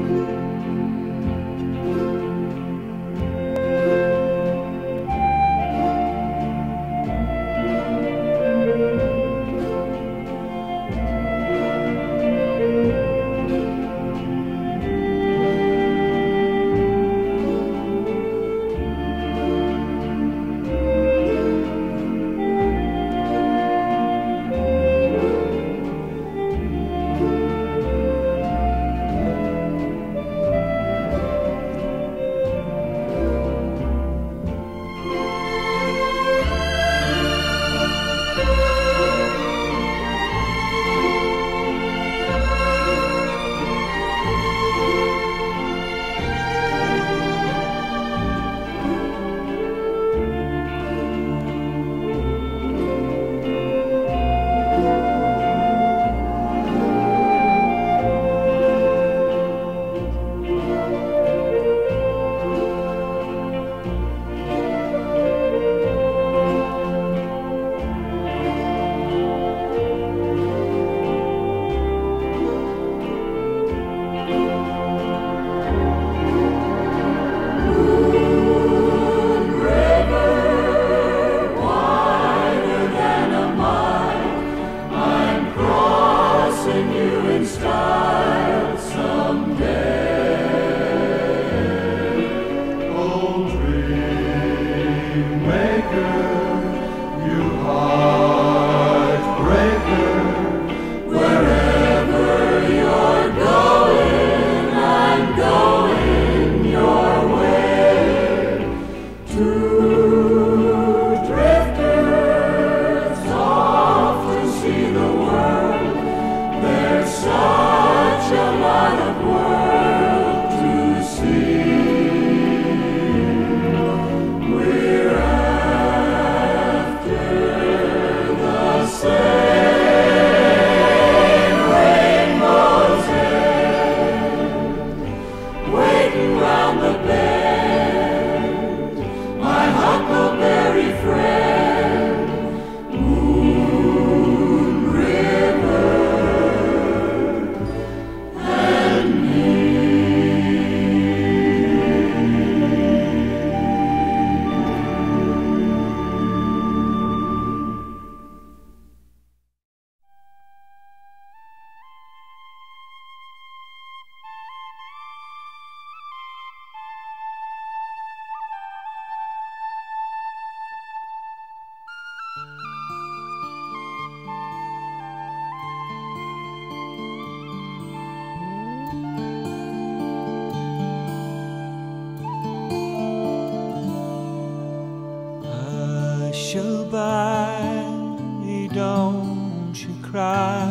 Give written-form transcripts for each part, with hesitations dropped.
Lullaby, don't you cry.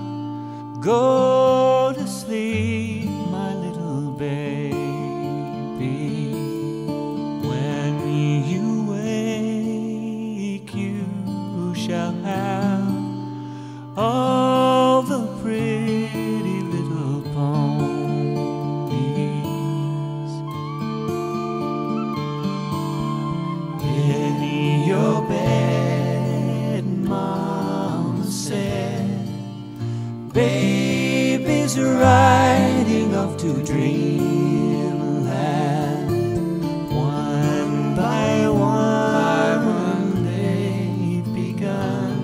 Go to sleep, my little baby. When you wake, you shall have all the pretty little ponies in your bed. Mama said, baby's riding off to dreamland. One by one they've begun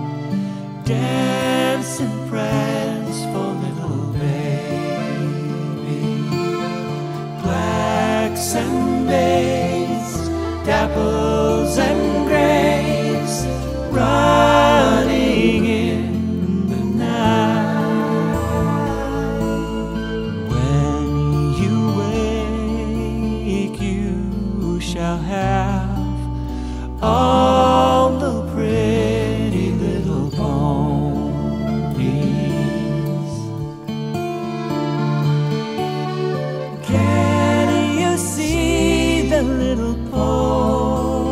dance and prance for little baby. Blacks and bays, dapples and grays, running in the night. When you wake, you shall have all the pretty little ponies. Can you see the little ponies?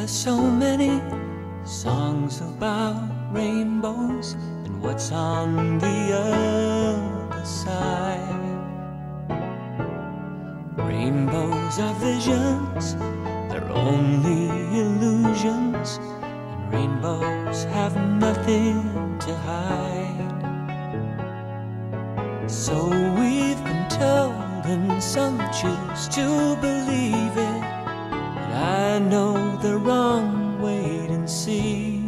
There's so many songs about rainbows and what's on the other side. Rainbows are visions, they're only illusions, and rainbows have nothing to hide. So we've been told, and some choose to believe it, but I know they're wrong. Wait and see.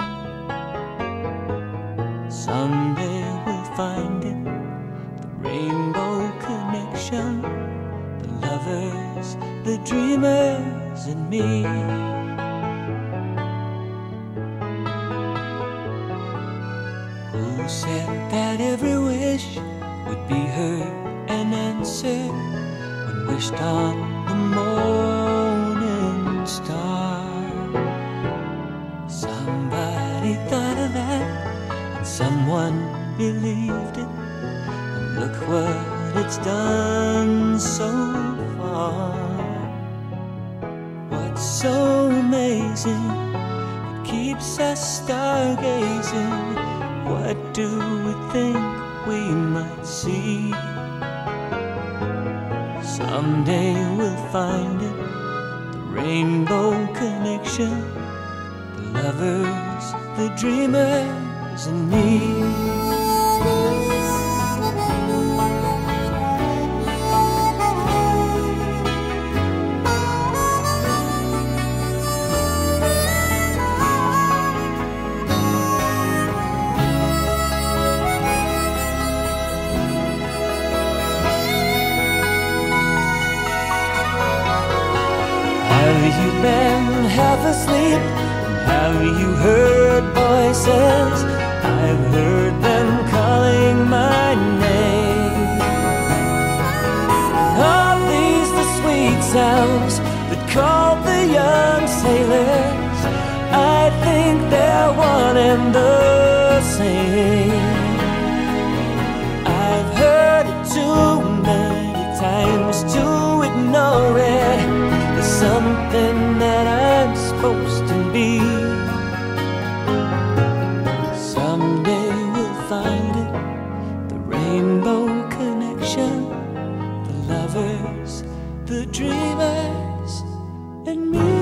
Someday we'll find it, the rainbow connection, the lovers, the dreamers, and me. Who said that every wish would be heard and answered when wished on the morning star? Somebody thought of that, and someone believed it, and look what it's done so far. What's so amazing, it keeps us stargazing. What do we think we might see? Someday we'll find it, the rainbow connection, the lovers, the dreamers, and me. Have you been half asleep? Have you heard voices? I've heard them calling my name. Are these the sweet sounds that called the young sailors? I think they're one and the same. I've heard it too many times to ignore it. Something that I'm supposed to be. Someday we'll find it, the rainbow connection, the lovers, the dreamers, and me.